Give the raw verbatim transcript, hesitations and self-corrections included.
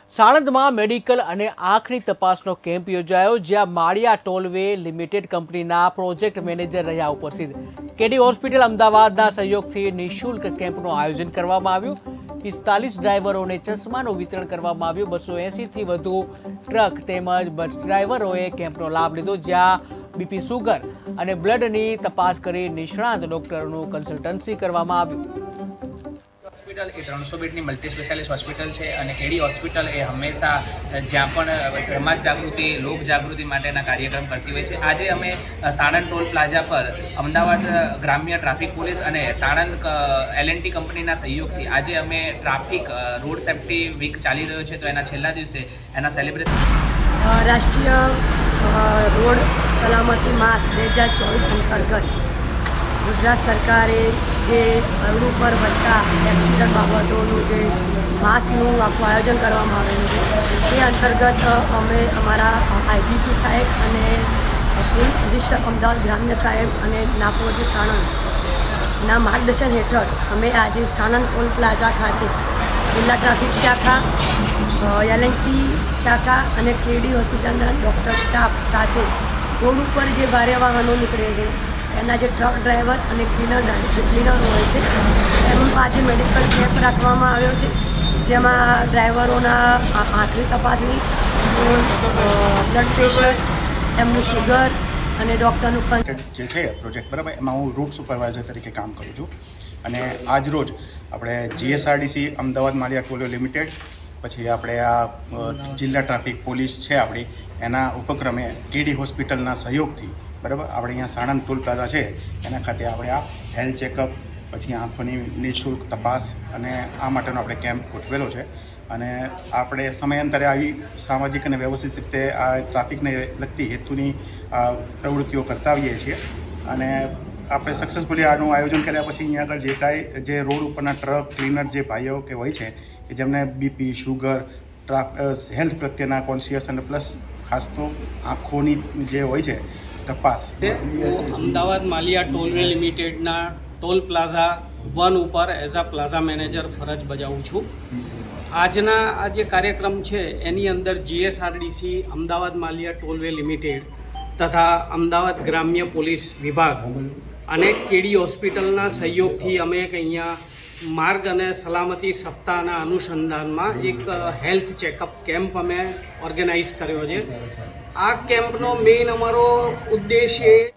સાણંદમાં medical અને આંખની તપાસનો કેમ્પ યોજાયો, જ્યાં માળિયા ટોલવે લિમિટેડ કંપનીના પ્રોજેક્ટ મેનેજર રહ્યા ઉપસ્થિત। કેડી હોસ્પિટલ અમદાવાદના સહયોગથી નિઃશુલ્ક કેમ્પનું આયોજન કરવામાં આવ્યું। પિસ્તાલીસ ડ્રાઈવરોને ચશ્માનું વિતરણ કરવામાં આવ્યું। બસો એસી થી વધુ ટ્રક તેમજ બસ ડ્રાઈવરોએ કેમ્પનો લાભ લીધો, જ્યાં બીપી, સુગર અને બ્લડની તપાસ કરી નિષ્ણાત ડોક્ટરનું કન્સલ્ટન્સી કરવામાં આવ્યું। હોસ્પિટલ એ ત્રણસો બેડની મલ્ટી સ્પેશિયાલિસ્ટ હોસ્પિટલ છે અને કેડી હોસ્પિટલ એ હંમેશા જ્યાં પણ સમાજ જાગૃતિ, લોક જાગૃતિ માટેના કાર્યક્રમ કરતી હોય છે। આજે અમે સાણંદ ટોલ પ્લાઝા પર અમદાવાદ ગ્રામ્ય ટ્રાફિક પોલીસ અને સાણંદ એલ એન્ડ ટી કંપનીના સહયોગથી આજે અમે ટ્રાફિક રોડ સેફ્ટી વીક ચાલી રહ્યો છે, તો એના છેલ્લા દિવસે એના સેલિબ્રેશન રાષ્ટ્રીય રોડ સલામતી માસ બે હજાર ચોવીસ અંતર્ગત ગુજરાત સરકારે જે રોડ ઉપર વધતા એક્સિડન્ટ બાબતોનું જે માસનું આખું આયોજન કરવામાં આવેલું છે, તે અંતર્ગત અમે અમારા આઈજીપી સાહેબ અને પોલીસ અધિક્ષક અમદાવાદ ગ્રામ્ય સાહેબ અને નાકોજી સાણંદના માર્ગદર્શન હેઠળ અમે આજે સાણંદ ટોલ પ્લાઝા ખાતે જિલ્લા ટ્રાફિક શાખા, એલ એન્ડ ટી શાખા અને કેડી હોસ્પિટલના ડૉક્ટર સ્ટાફ સાથે રોડ ઉપર જે ભારે વાહનો નીકળે છે એના જે ટ્રક ડ્રાઈવર અને ક્લીનર જે ક્લીનરો હોય છે એમનું આજે મેડિકલ કેમ્પ રાખવામાં આવ્યો છે, જેમાં ડ્રાઈવરોના આંખની તપાસણી, બ્લડ પ્રેશર, એમનું શુગર અને ડૉક્ટરનું જે છે પ્રોજેક્ટ બરાબર, એમાં હું રૂટ સુપરવાઇઝર તરીકે કામ કરું છું અને આજ રોજ આપણે GSRDC Ahmedabad Maliya toll limited, પછી આપણે આ જિલ્લા ટ્રાફિક પોલીસ છે આપણી, એના ઉપક્રમે કેડી હોસ્પિટલના સહયોગથી બરાબર આપણે અહીંયા સાણંદ ટોલ પ્લાઝા છે એના ખાતે આપણે આ હેલ્થ ચેકઅપ, પછી આંખોની નિઃશુલ્ક તપાસ અને આ માટેનો આપણે કેમ્પ ગોઠવેલો છે અને આપણે સમયાંતરે આવી સામાજિક અને વ્યવસ્થિત રીતે આ ટ્રાફિકને લગતી હેતુની પ્રવૃત્તિઓ કરતા આવીએ છીએ અને આપણે સક્સેસફુલી આનું આયોજન કર્યા પછી અહીંયા આગળ જે કાંઈ જે રોડ ઉપરના ટ્રક ક્લીનર જે ભાઈઓ કે હોય છે કે જેમને બીપી, શુગર, ટ્રાફ હેલ્થ પ્રત્યેના કોન્શિયસ અને પ્લસ ખાસ તો આંખોની જે હોય છે તપાસ। હું અમદાવાદ માળિયા ટોલવે લિમિટેડના ટોલ પ્લાઝા વન ઉપર એઝ અ પ્લાઝા મેનેજર ફરજ બજાવું છું। આજના આ જે કાર્યક્રમ છે એની અંદર GSRDC Ahmedabad Maliya tollway limited તથા અમદાવાદ ગ્રામ્ય પોલીસ વિભાગ અને કેડી હોસ્પિટલના સહયોગથી અમે અહીંયા માર્ગ અને સલામતી સપ્તાહના અનુસંધાનમાં એક હેલ્થ ચેકઅપ કેમ્પ અમે ઓર્ગેનાઇઝ કર્યો છે। આ કેમ્પનો મેઇન અમારો ઉદ્દેશ્ય